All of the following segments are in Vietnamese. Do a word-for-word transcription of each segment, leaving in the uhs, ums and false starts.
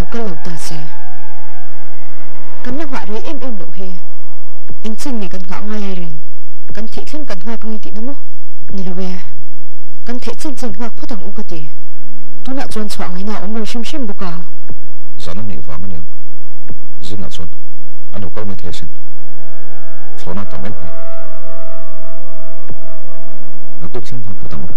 cái lầu ta xe cắn nhắc họa rồi em em độ he anh xin này cần ngõ ngay rồi cần thị xin cần hoa công ty nó mô này là về cần thị xin xin hoa phút thằng u cái gì tôi nãy chọn chọn ngày nào ông nói sim sim bốc à sao nó nhiều vàng cái nhở riêng là chọn anh đâu có mấy thế xin cho nó tạm ép này nó tốt xin hoa phút thằng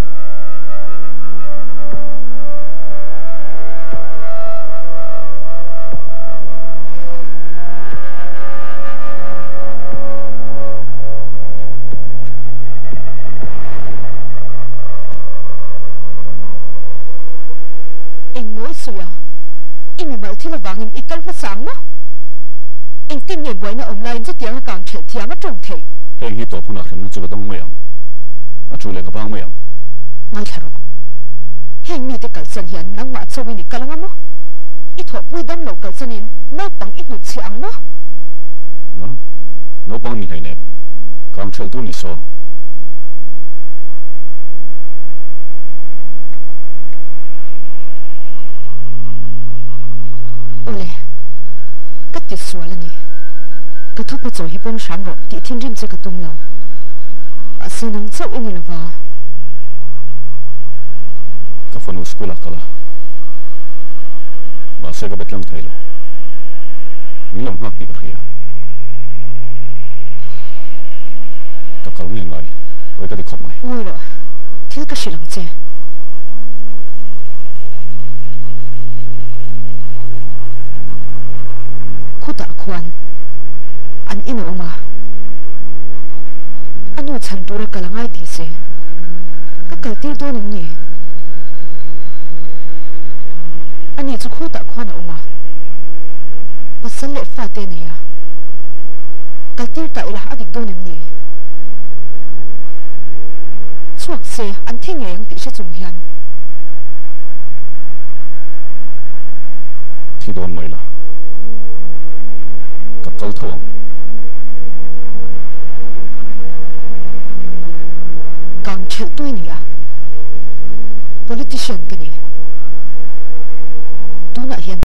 thì là vàng in ít cân phát sáng đó anh tin nhìn với nó online rất tiếng là càng trẻ thiam nó trông thể anh hi tổ phụ nữ nó chưa có đông mấy ông nó chủ lại cái bang mấy ông ngay thà rồi anh mi thì cả sân hiện năng mã sâu in ít cân lắm á ít hộp vui đâm lẩu cả sân in nó bằng ít một sáng đó nó nó bằng mình này nè càng chơi tôi lý số cái xóa là nhỉ cái thuốc bây giờ hi bông sáng rồi thì thiên rim sẽ cái tung lâu à xin năng sâu in là vào cái phần của school là cái là mà sẽ cái bếp lăng thay rồi mình làm hắc đi cái kia cái cái này ngay với cái đi khóc này ngồi rồi thiếu cái gì lăng chơi khu tạ khoan anh in ở mà anh ở chân tôi là cái ngay thì sẽ cái cái tiêu tôi nằm nhỉ anh ấy cho khu tạ khoan ở mà bắt sẵn lệ pha tên này à cái tiêu tại là anh đi tôi nằm nhỉ chuộc xe anh thấy nhảy anh bị sẽ dùng hiền thì đồn mày là các câu thua càng chịu tôi nhỉ à politician cái này tôi lại hiện